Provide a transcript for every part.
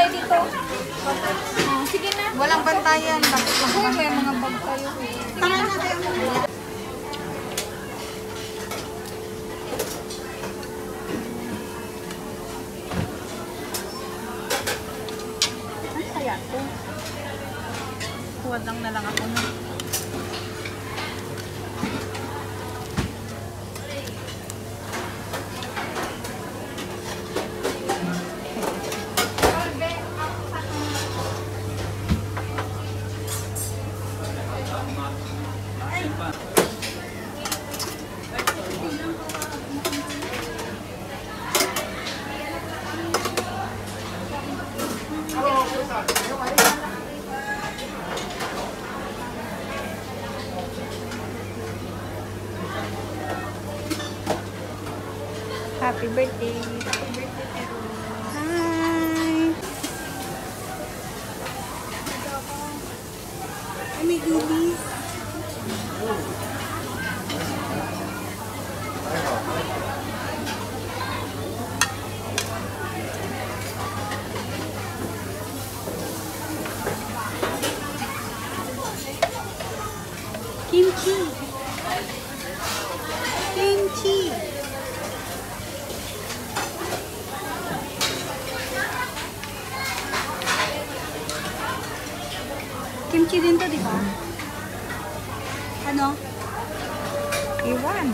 tayo dito. Oh, sige na. Walang bantayan. Ako, may mga bag tayo. Tangay na tayo. Ano kaya ito? Huwag lang na lang ako na. Happy birthday. Happy birthday, Pero. Hi. Ay, may goodies. Kimchi. Kimchi. Kimchi din to, di ba? Ano? Iwan.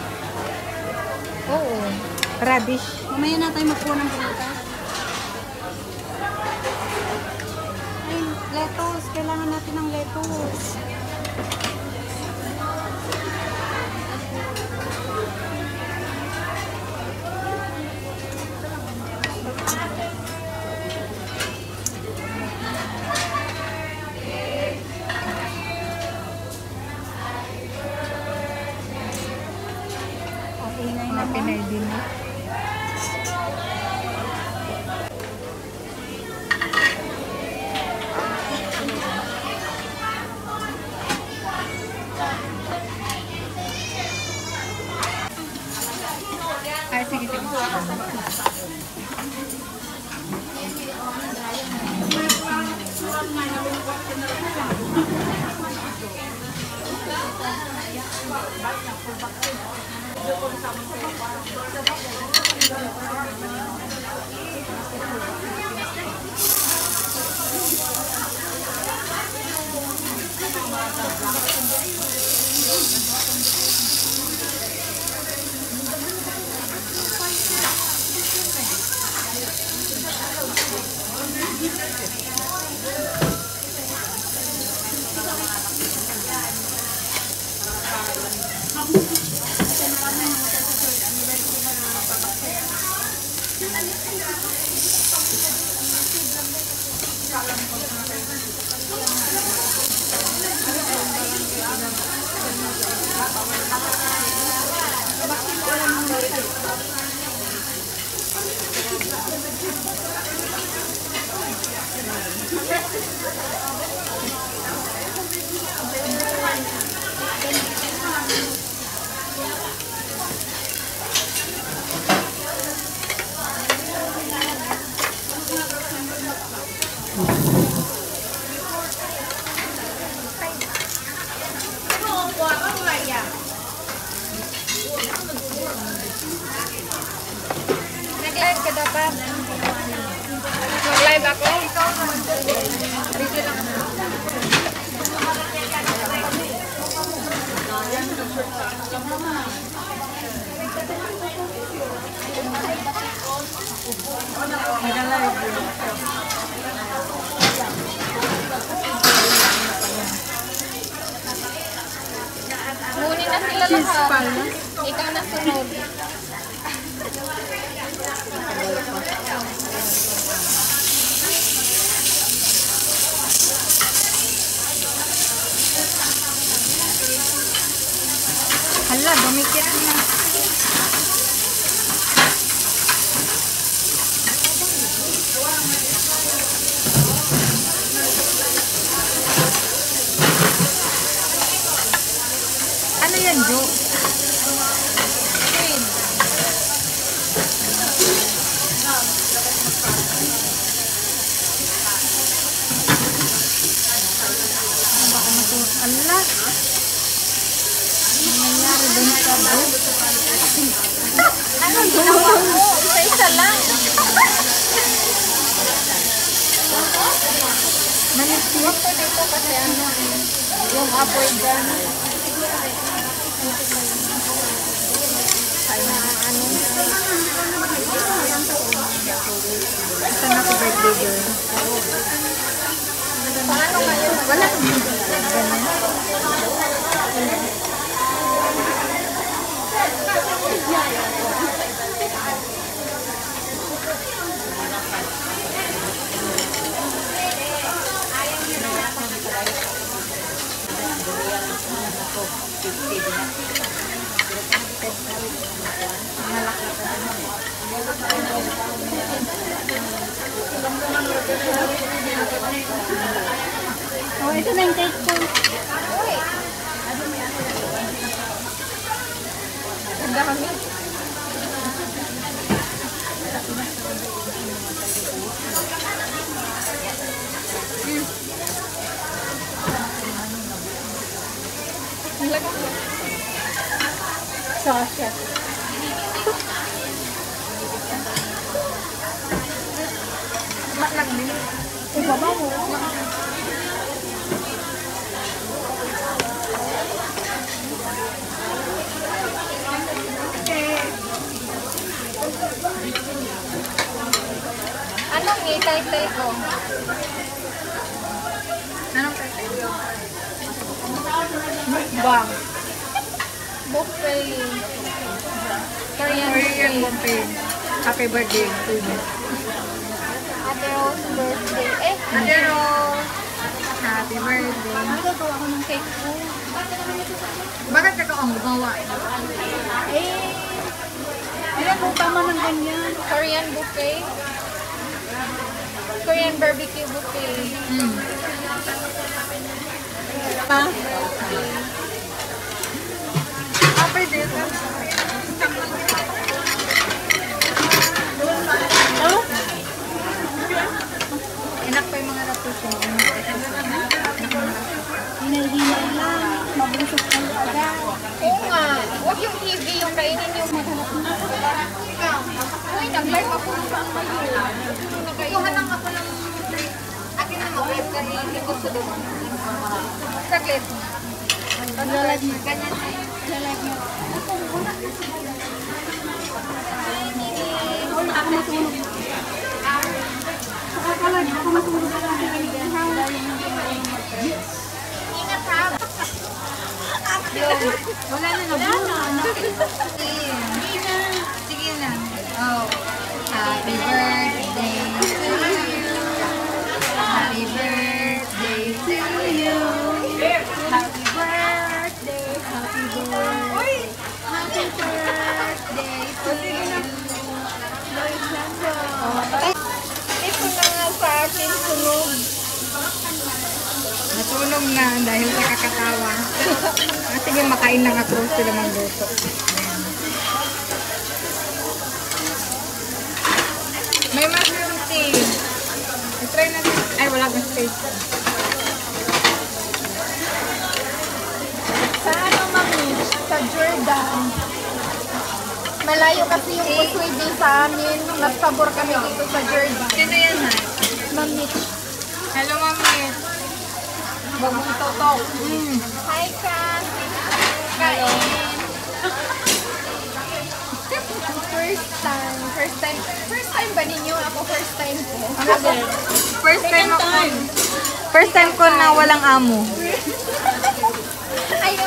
Oo. Radish. Mamaya na tayo magkuha ng prutas. Ay, lettuce. Kailangan natin ng lettuce. Mga Pinay din. Ay, sige, sige. Nag-live ka dapat. Mag-live ako. Review lang ako. Nag-live. Muni na sila lahat. Ikaw na sunod. Hala, dumikit na. Ano yan, Jo? nangyari dun sa boat? Anong ginawa mo? Isa-isa lang. Manipis ko dito kasi ano yung apoy dyan. Kaya ano. Saan ako birthday girl? Paano ngayon? Wala. Oh, ito na yung cake ko. Uy. Ganda kami. Sasha. Matlag din. Ikaw ba mo? Anong i-title ko? Anong title? Mukbang. Buffet. Korean Korean buffet. buffet. Happy birthday to you. Ate Rose birthday. Ate Rose, happy birthday. Magagawa ko ng cake ko. Bakit ka ang gumawa? Ilan mo tama ng ganyan? Korean buffet. Korean barbecue buffet. Pa? Happy birthday. Oh? Enak pa yung mga rapuso. Hinay-hinay lang. Mabusog ka agad. Oo nga. Huwag yung TV yung kainin yung maghanap na. Uy, nag-live ako sa kayo. Kuha lang ako ng akin na mag-live ka rin. Gusto doon. Saglit. Pag-live mo. Ganyan ay. Pag-live mo. Ako matulog. Ako matulog. Ingat ha. Wala na na. Sige na. Oh. Happy birthday to you. Happy birthday to you. Happy birthday. Happy birthday. Happy birthday to you. Ito na nga sa akin sunog. Natulog na dahil sa kakatawa. Sige, makain lang ako sila magluto. May mushroom tea. I-try natin. Ay, wala kang space. Sa ano, mami? Sa Jordan. Malayo kasi yung Uswidi sa amin. Nagpabor kami dito sa Jordan. Sino yan, ha? Mami. Hello, Mami. Bagong totok. Hi, Kat. Kain. First time ba ninyo? Ako first time ko. First time ako. First time ko na walang amo. Ayo.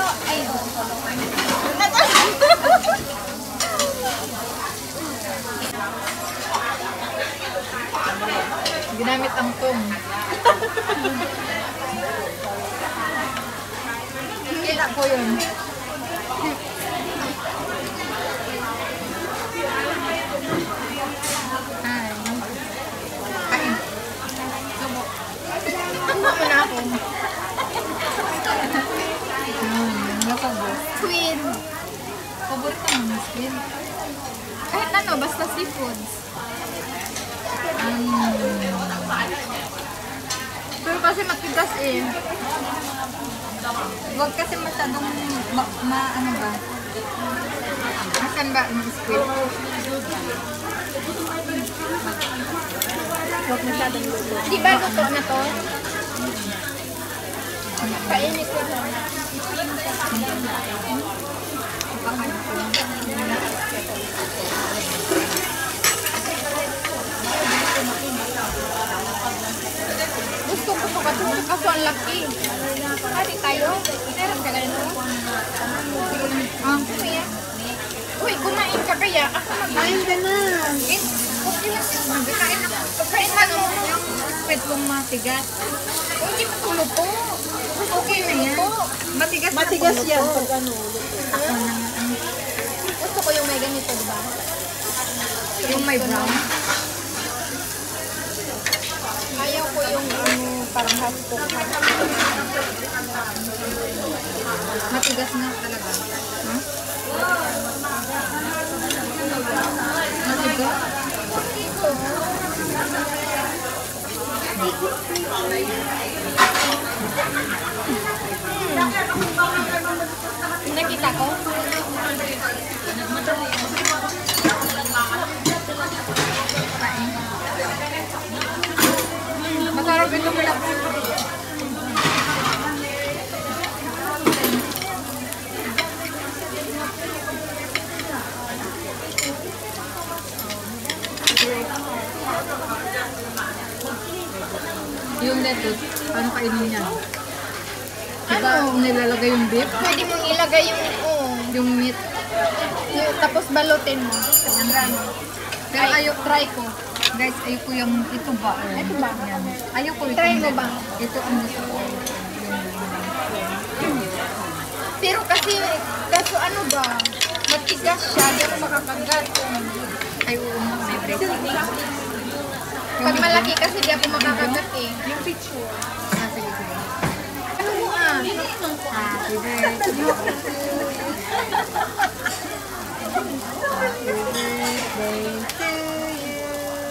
Ginamit ang tong. Kita ko yun. Hi. Kain. Subo. Ano na ako? Nakabot. Twin. Paborito ko ng skin. Kahit ano, basta seafoods. Um, Pero kasi matigas eh. Huwag kasi masyadong ano ba? Asan ba ang squid? Huwag masyadong luto. Di ba luto na to? Kainit ko na. Gusto ko pa kaso ang laki. Hari tayo. Meron ka ganito? Kuya. Uy, kumain ka kaya. Ako Kain ka na. okay lang. Kain ako. Kain Ano yung squid kong matigas? Uy, hindi mo tulupo. Okay na yan. Matigas yan pag ano. Ako na. Gusto ko yung may ganito, diba? Yung may brown. Ayaw ko yung parang half-cook. Matigas nga talaga. Huh? Matigas? Nakita ko? Masarap ito pala. Yung lettuce, paano kainin yan? Diba nilalagay yung beef? Pwede mong ilagay yung Yung meat? tapos balutin mo. Pero try ko. Guys, ayoko yung ito ba? Ito ba? Yan. Ayoko ito. Try mo ba? Ito ang gusto ko. Pero kaso ano ba? Matigas siya, di ako makakagat. Ay, oo, may break. Pag malaki kasi di ako makakagat eh. Yung picture. Ah, sige, sige. Ano mo ah? Happy birthday. Happy birthday to you.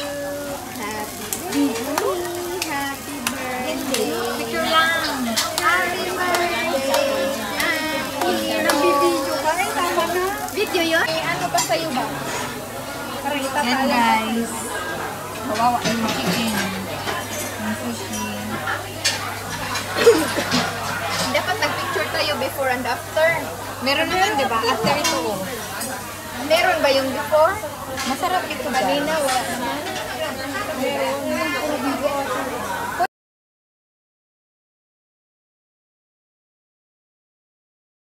Happy birthday. Picture lang. Happy birthday. Nagbibideo ka rin, tama na. Video yun? Ano pa sa'yo ba? Parang Yan itatala. guys. Kawawa yung chicken. Yung sushi. Dapat nag-picture tayo before and after. Meron naman, di ba? After ito. Meron ba yung before? Masarap ito guys. Kanina, wala naman.